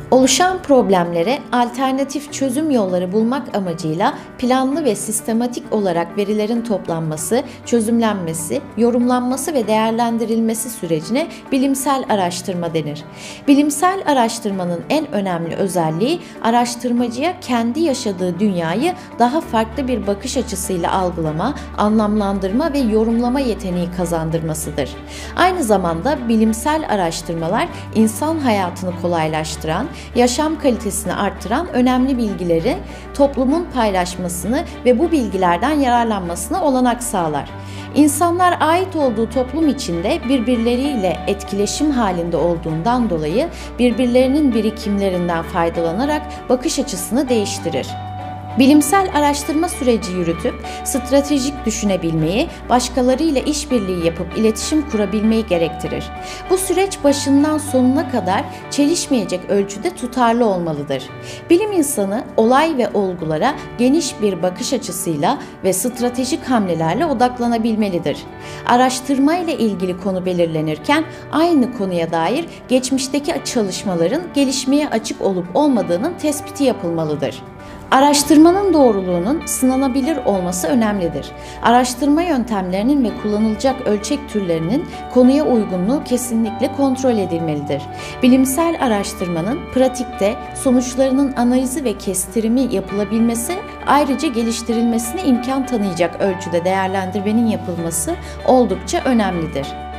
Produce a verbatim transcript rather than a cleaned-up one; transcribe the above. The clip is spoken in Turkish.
Oluşan problemlere alternatif çözüm yolları bulmak amacıyla planlı ve sistematik olarak verilerin toplanması, çözümlenmesi, yorumlanması ve değerlendirilmesi sürecine bilimsel araştırma denir. Bilimsel araştırmanın en önemli özelliği araştırmacıya kendi yaşadığı dünyayı daha farklı bir bakış açısıyla algılama, anlamlandırma ve yorumlama yeteneği kazandırmasıdır. Aynı zamanda bilimsel araştırmalar insan hayatını kolaylaştıran, yaşam kalitesini arttıran önemli bilgileri toplumun paylaşmasını ve bu bilgilerden yararlanmasına olanak sağlar. İnsanlar ait olduğu toplum içinde birbirleriyle etkileşim halinde olduğundan dolayı birbirlerinin birikimlerinden faydalanarak bakış açısını değiştirir. Bilimsel araştırma süreci yürütüp stratejik düşünebilmeyi, başkalarıyla işbirliği yapıp iletişim kurabilmeyi gerektirir. Bu süreç başından sonuna kadar çelişmeyecek ölçüde tutarlı olmalıdır. Bilim insanı olay ve olgulara geniş bir bakış açısıyla ve stratejik hamlelerle odaklanabilmelidir. Araştırma ile ilgili konu belirlenirken aynı konuya dair geçmişteki çalışmaların gelişmeye açık olup olmadığının tespiti yapılmalıdır. Araştırmanın doğruluğunun sınanabilir olması önemlidir. Araştırma yöntemlerinin ve kullanılacak ölçek türlerinin konuya uygunluğu kesinlikle kontrol edilmelidir. Bilimsel araştırmanın pratikte sonuçlarının analizi ve kestirimi yapılabilmesi, ayrıca geliştirilmesine imkan tanıyacak ölçüde değerlendirmenin yapılması oldukça önemlidir.